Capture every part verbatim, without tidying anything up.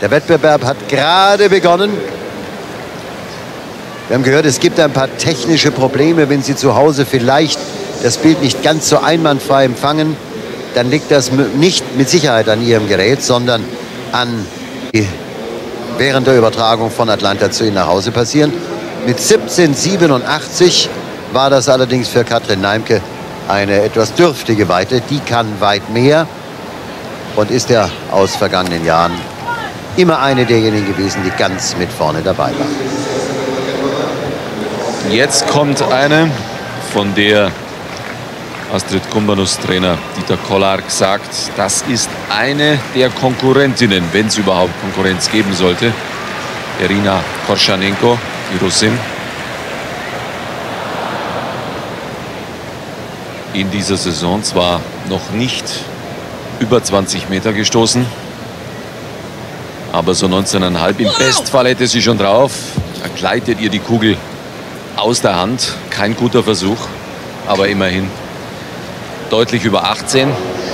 Der Wettbewerb hat gerade begonnen. Wir haben gehört, es gibt ein paar technische Probleme, wenn Sie zu Hause vielleicht das Bild nicht ganz so einwandfrei empfangen. Dann liegt das nicht mit Sicherheit an Ihrem Gerät, sondern an die während der Übertragung von Atlanta zu Ihnen nach Hause passieren. Mit siebzehn siebenundachtzig war das allerdings für Katrin Neimke eine etwas dürftige Weite. Die kann weit mehr und ist ja aus vergangenen Jahren immer eine derjenigen gewesen, die ganz mit vorne dabei war. Jetzt kommt eine, von der Astrid Kumbanus Trainer Dieter Kollark sagt, das ist eine der Konkurrentinnen, wenn es überhaupt Konkurrenz geben sollte. Irina Korschanenko, die Russin. In dieser Saison zwar noch nicht über zwanzig Meter gestoßen, aber so neunzehn Komma fünf. Im Bestfall hätte sie schon drauf. Da gleitet ihr die Kugel aus der Hand. Kein guter Versuch, aber immerhin deutlich über achtzehn.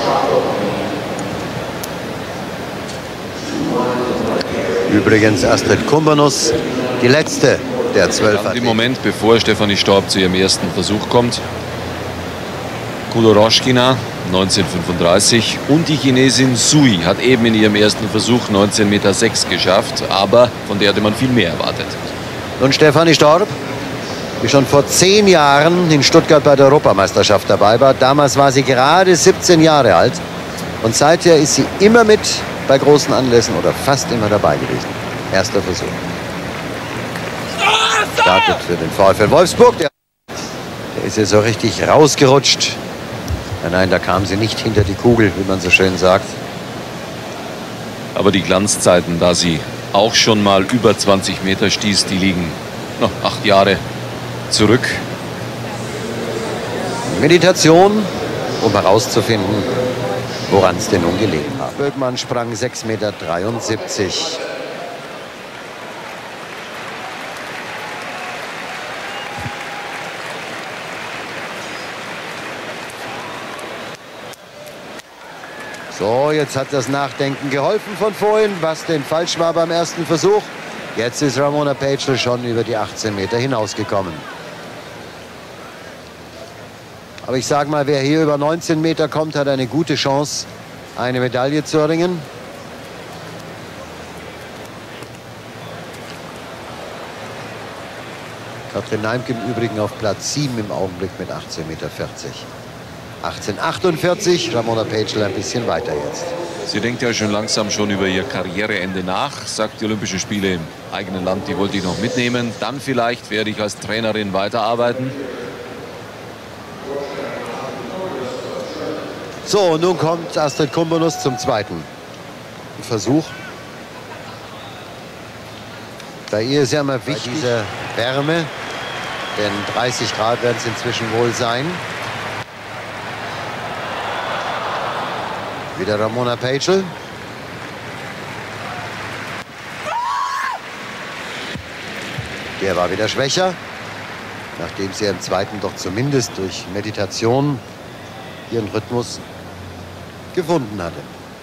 Übrigens Astrid Kumbanus, die letzte der zwölf. Im Moment, bevor Stefanie Storb zu ihrem ersten Versuch kommt. Kudoroschkina, neunzehn Komma fünfunddreißig. Und die Chinesin Sui hat eben in ihrem ersten Versuch neunzehn Komma sechs Meter geschafft. Aber von der hatte man viel mehr erwartet. Und Stefanie Storb, die schon vor zehn Jahren in Stuttgart bei der Europameisterschaft dabei war. Damals war sie gerade siebzehn Jahre alt. Und seither ist sie immer mit bei großen Anlässen oder fast immer dabei gewesen. Erster Versuch. Startet für den VfL Wolfsburg. Der, der ist ja so richtig rausgerutscht. Nein, nein, da kam sie nicht hinter die Kugel, wie man so schön sagt. Aber die Glanzzeiten, da sie auch schon mal über zwanzig Meter stieß, die liegen noch acht Jahre zurück. Meditation, um herauszufinden, woran es denn nun gelegen hat. Böckmann sprang sechs Komma dreiundsiebzig Meter. So, jetzt hat das Nachdenken geholfen von vorhin, was denn falsch war beim ersten Versuch. Jetzt ist Ramona Peitschel schon über die achtzehn Meter hinausgekommen. Aber ich sage mal, wer hier über neunzehn Meter kommt, hat eine gute Chance, eine Medaille zu erringen. Katrin Neimke im Übrigen auf Platz sieben im Augenblick mit achtzehn Komma vierzig Meter. achtzehn Komma achtundvierzig, Ramona Peitschel ein bisschen weiter jetzt. Sie denkt ja schon langsam schon über ihr Karriereende nach, sagt, die Olympischen Spiele im eigenen Land, die wollte ich noch mitnehmen. Dann vielleicht werde ich als Trainerin weiterarbeiten. So, und nun kommt Astrid Kumbanus zum zweiten Versuch. Bei ihr ist ja immer wichtig, diese Wärme, denn dreißig Grad werden es inzwischen wohl sein. Wieder Ramona Peitschel. Der war wieder schwächer, nachdem sie im zweiten doch zumindest durch Meditation ihren Rhythmus gefunden hatte.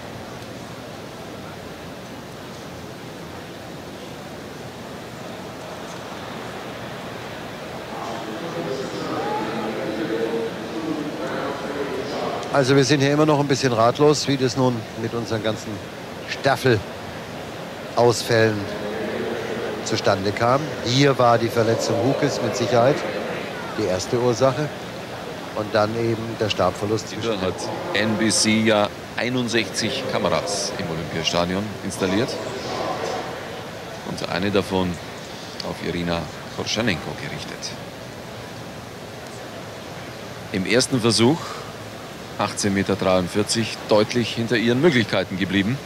Also wir sind hier immer noch ein bisschen ratlos, wie das nun mit unseren ganzen Staffelausfällen zustande kam. Hier war die Verletzung Hukes mit Sicherheit die erste Ursache. Und dann eben der Stabverlust. Hier hat N B C ja einundsechzig Kameras im Olympiastadion installiert. Und eine davon auf Irina Korschanenko gerichtet. Im ersten Versuch achtzehn Komma dreiundvierzig Meter, deutlich hinter ihren Möglichkeiten geblieben.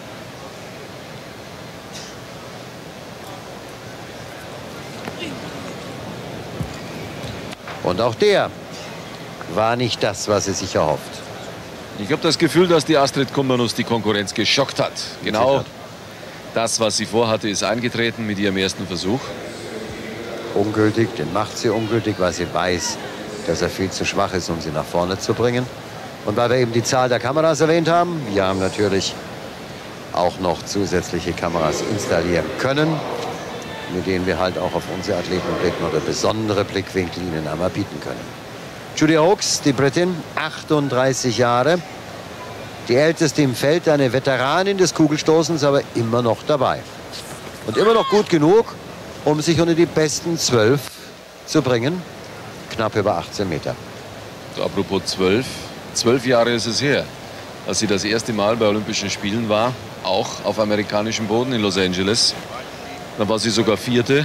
Und auch der war nicht das, was sie sich erhofft. Ich habe das Gefühl, dass die Astrid Kumbanus die Konkurrenz geschockt hat. Genau das, was sie vorhatte, ist eingetreten mit ihrem ersten Versuch. Ungültig, den macht sie ungültig, weil sie weiß, dass er viel zu schwach ist, um sie nach vorne zu bringen. Und weil wir eben die Zahl der Kameras erwähnt haben, wir haben natürlich auch noch zusätzliche Kameras installieren können, mit denen wir halt auch auf unsere Athleten blicken oder besondere Blickwinkel ihnen einmal bieten können. Julia Oakes, die Britin, achtunddreißig Jahre. Die älteste im Feld, eine Veteranin des Kugelstoßens, aber immer noch dabei. Und immer noch gut genug, um sich unter die besten zwölf zu bringen. Knapp über achtzehn Meter. Apropos zwölf. Zwölf Jahre ist es her, als sie das erste Mal bei Olympischen Spielen war. Auch auf amerikanischem Boden in Los Angeles. Da war sie sogar Vierte.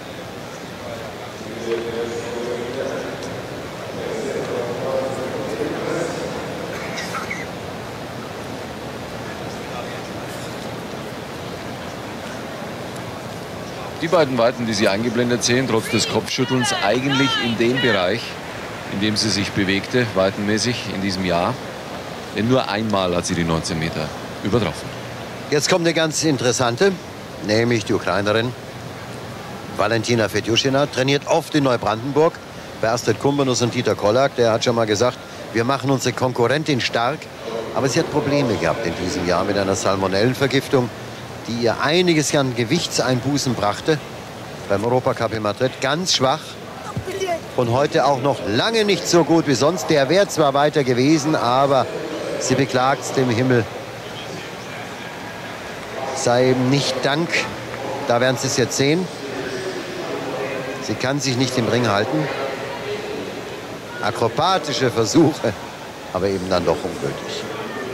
Die beiden Weiten, die Sie eingeblendet sehen, trotz des Kopfschüttelns, eigentlich in dem Bereich, in dem sie sich bewegte, weitenmäßig in diesem Jahr. Denn nur einmal hat sie die neunzehn Meter übertroffen. Jetzt kommt eine ganz interessante, nämlich die Ukrainerin Valentina Fedjushina, trainiert oft in Neubrandenburg bei Astrid Kumbanus und Dieter Kollak. Der hat schon mal gesagt, wir machen unsere Konkurrentin stark. Aber sie hat Probleme gehabt in diesem Jahr mit einer Salmonellenvergiftung, die ihr einiges an Gewichtseinbußen brachte beim Europacup in Madrid. Ganz schwach und heute auch noch lange nicht so gut wie sonst. Der wäre zwar weiter gewesen, aber sie beklagt es dem Himmel. Sei eben nicht Dank. Da werden Sie es jetzt sehen. Sie kann sich nicht im Ring halten. Akrobatische Versuche, aber eben dann doch ungültig.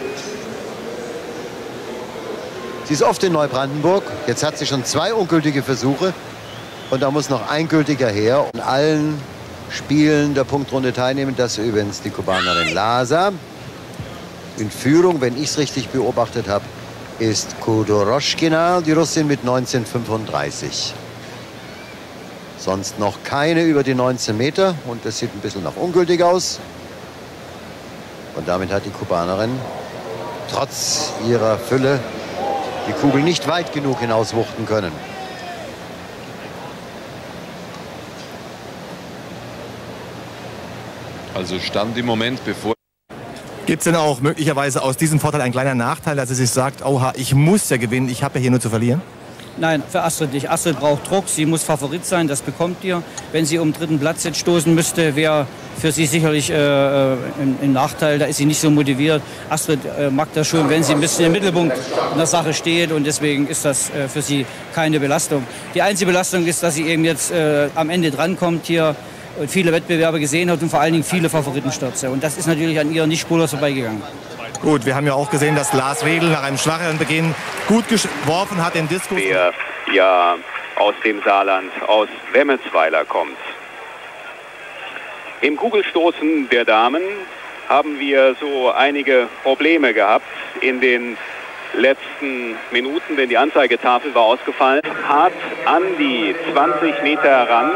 Sie ist oft in Neubrandenburg. Jetzt hat sie schon zwei ungültige Versuche. Und da muss noch ein gültiger her. Und allen Spielen der Punktrunde teilnehmen. Das übrigens die Kubanerin Lasa. In Führung, wenn ich es richtig beobachtet habe, ist Kudoroshkina, die Russin mit neunzehn fünfunddreißig. Sonst noch keine über die neunzehn Meter. Und das sieht ein bisschen nach ungültig aus. Und damit hat die Kubanerin trotz ihrer Fülle die Kugel nicht weit genug hinauswuchten können. Also stand im Moment bevor... Gibt es denn auch möglicherweise aus diesem Vorteil einen kleinen Nachteil, dass sie sich sagt, oha, ich muss ja gewinnen, ich habe ja hier nur zu verlieren? Nein, für Astrid nicht. Astrid braucht Druck, sie muss Favorit sein, das bekommt ihr. Wenn sie um dritten Platz jetzt stoßen müsste, wäre für sie sicherlich äh, ein, ein Nachteil, da ist sie nicht so motiviert. Astrid äh, mag das schon, wenn sie ein bisschen im Mittelpunkt in der Sache steht und deswegen ist das äh, für sie keine Belastung. Die einzige Belastung ist, dass sie eben jetzt äh, am Ende drankommt hier und viele Wettbewerbe gesehen hat und vor allen Dingen viele Favoritenstürze. Und das ist natürlich an ihr nicht spurlos vorbeigegangen. Gut, wir haben ja auch gesehen, dass Lars Wedel nach einem schwachen Beginn gut geworfen hat den Diskus. Der ja aus dem Saarland, aus Wemmelsweiler kommt. Im Kugelstoßen der Damen haben wir so einige Probleme gehabt in den letzten Minuten, denn die Anzeigetafel war ausgefallen. Hart an die zwanzig Meter heran.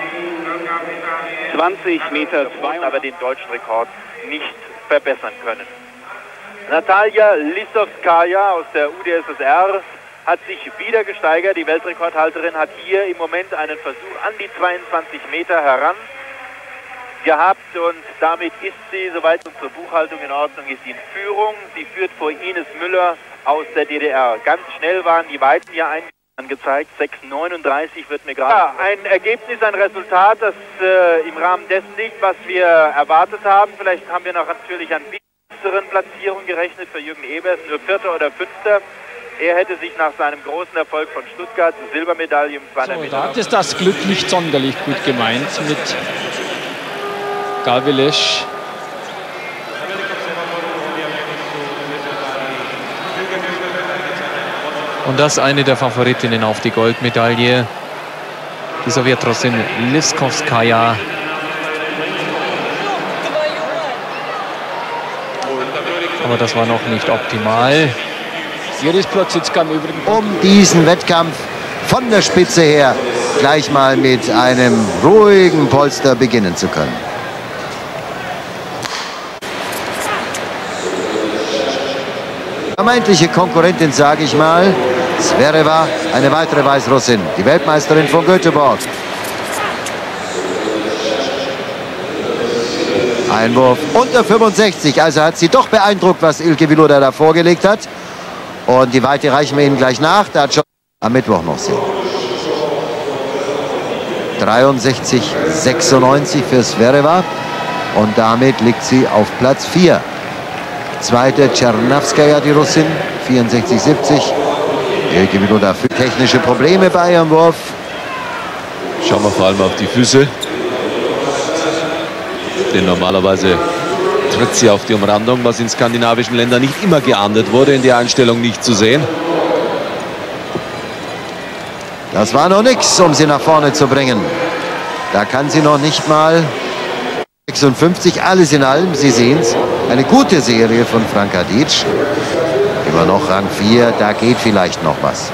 zwanzig Meter zwei, aber den deutschen Rekord nicht verbessern können. Natalia Lissowskaja aus der U d S S R hat sich wieder gesteigert. Die Weltrekordhalterin hat hier im Moment einen Versuch an die zweiundzwanzig Meter heran gehabt und damit ist sie, soweit unsere Buchhaltung in Ordnung ist, in Führung. Sie führt vor Ines Müller aus der D D R. Ganz schnell waren die Weiten hier angezeigt. sechs neununddreißig wird mir gerade... Ja, ein Ergebnis, ein Resultat, das äh, im Rahmen dessen liegt, was wir erwartet haben. Vielleicht haben wir noch natürlich an besseren Platzierungen gerechnet für Jürgen Ebers, nur Vierter oder Fünfter. Er hätte sich nach seinem großen Erfolg von Stuttgart zur Silbermedaille im zweihundert Meter... So, da ist das Glück nicht sonderlich gut gemeint mit Gavrilesh. Und das eine der Favoritinnen auf die Goldmedaille. Die Sowjetrussin Lissowskaja. Aber das war noch nicht optimal. Iris Plotzitzka im Übrigen. Um diesen Wettkampf von der Spitze her gleich mal mit einem ruhigen Polster beginnen zu können. Vermeintliche Konkurrentin, sage ich mal, Zvereva, eine weitere Weißrussin, die Weltmeisterin von Göteborg. Einwurf unter fünfundsechzig, also hat sie doch beeindruckt, was Ilke Viloda da vorgelegt hat. Und die Weite reichen wir Ihnen gleich nach. Da hat schon am Mittwoch noch sehen. dreiundsechzig sechsundneunzig für Zvereva. Und damit liegt sie auf Platz vier. Zweite Tschernawskaja, die Russin, vierundsechzig siebzig. Elke Viloda für technische Probleme bei ihrem Wurf. Schauen wir vor allem auf die Füße. Denn normalerweise tritt sie auf die Umrandung, was in skandinavischen Ländern nicht immer geahndet wurde, in der Einstellung nicht zu sehen. Das war noch nichts, um sie nach vorne zu bringen. Da kann sie noch nicht mal sechsundfünfzig, alles in allem, Sie sehen es, eine gute Serie von Franka Dietsch. Immer noch Rang vier, da geht vielleicht noch was.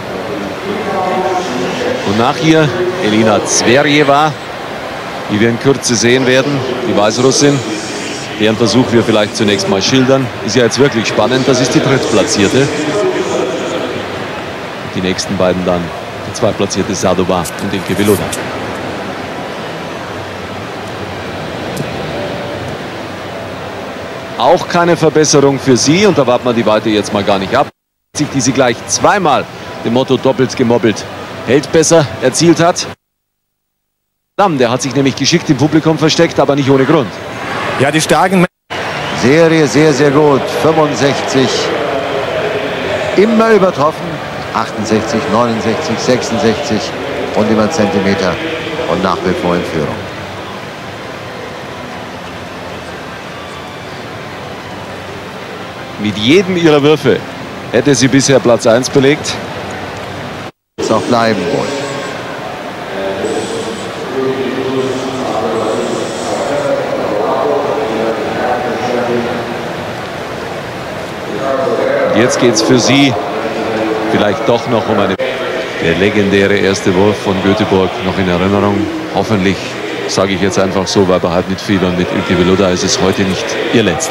Und nach ihr Elina Zverjeva, die wir in Kürze sehen werden, die Weißrussin, deren Versuch wir vielleicht zunächst mal schildern. Ist ja jetzt wirklich spannend, das ist die Drittplatzierte. Die nächsten beiden dann, die Zweitplatzierte Sadova und Elke Viloda. Auch keine Verbesserung für sie, und da warten wir die Weite jetzt mal gar nicht ab. Sich die sie gleich zweimal dem Motto doppelt gemobbelt hält besser erzielt hat. Der hat sich nämlich geschickt im Publikum versteckt, aber nicht ohne Grund. Ja, die starken Serie sehr, sehr gut. fünfundsechzig. Immer übertroffen. achtundsechzig, neunundsechzig, sechsundsechzig und immer Zentimeter und nach wie vor in Führung. Mit jedem ihrer Würfe hätte sie bisher Platz eins belegt. Jetzt auch bleiben wohl. Jetzt geht es für sie vielleicht doch noch um eine... Der legendäre erste Wurf von Göteborg noch in Erinnerung. Hoffentlich, sage ich jetzt einfach so, weil wir halt mitfiebern mit Elke Viloda, ist es heute nicht ihr letzter.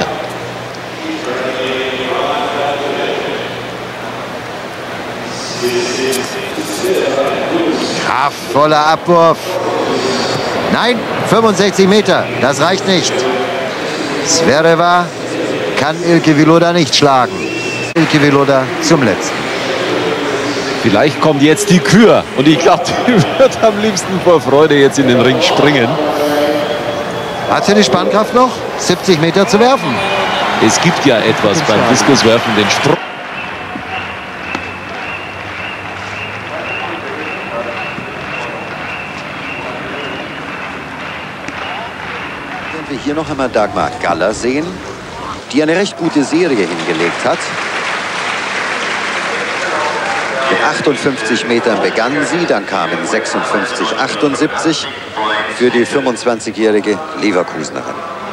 Kraftvoller Abwurf. Nein, fünfundsechzig Meter, das reicht nicht. Zvereva kann Elke Viloda nicht schlagen. Elke Viloda zum letzten. Vielleicht kommt jetzt die Kür und ich glaube, die wird am liebsten vor Freude jetzt in den Ring springen. Hat sie die Spannkraft noch? siebzig Meter zu werfen. Es gibt ja etwas beim Diskuswerfen, den Sprung. Wenn wir hier noch einmal Dagmar Galler sehen, die eine recht gute Serie hingelegt hat. Mit achtundfünfzig Metern begann sie, dann kamen sechsundfünfzig, achtundsiebzig für die fünfundzwanzigjährige Leverkusenerin.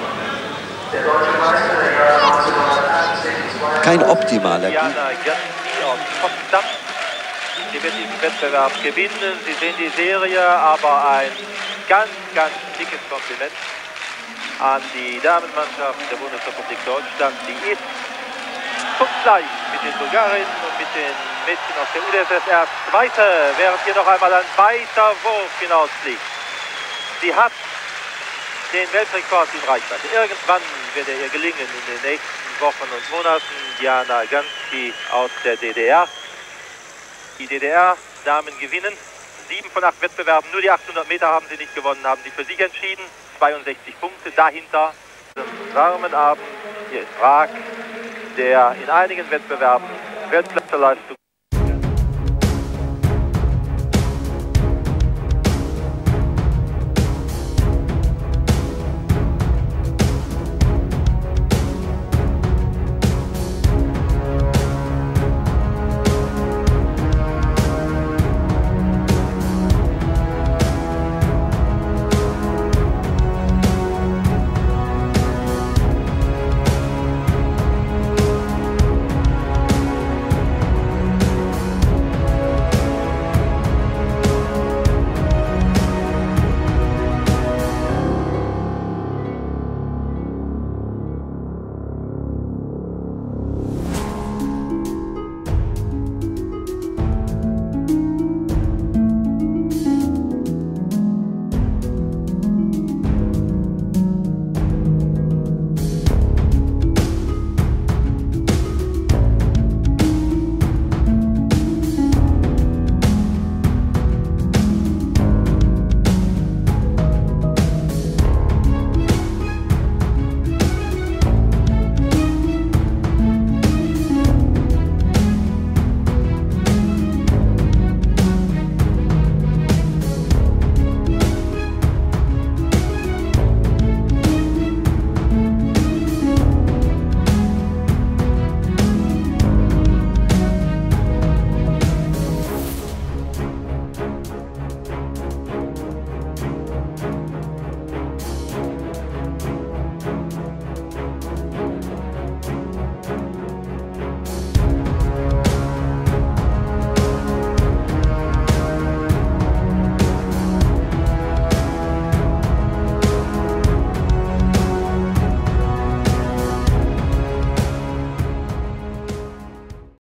Kein optimaler Diana Ganski aus Potsdam. Sie wird diesen Wettbewerb gewinnen. Sie sehen die Serie, aber ein ganz, ganz dickes Kompliment an die Damenmannschaft der Bundesrepublik Deutschland. Die ist punktgleich mit den Bulgarinnen und mit den Mädchen aus der U d S S R Zweite, während hier noch einmal ein weiter Wurf hinausfliegt. Sie hat den Weltrekord in Reichweite. Irgendwann wird er ihr gelingen in den nächsten Wochen und Monaten. Diana Ganski aus der D D R. Die D D R-Damen gewinnen. Sieben von acht Wettbewerben, nur die achthundert Meter haben sie nicht gewonnen, haben sie für sich entschieden. zweiundsechzig Punkte dahinter. Am warmen Abend hier in Prag, der in einigen Wettbewerben Weltklasseleistung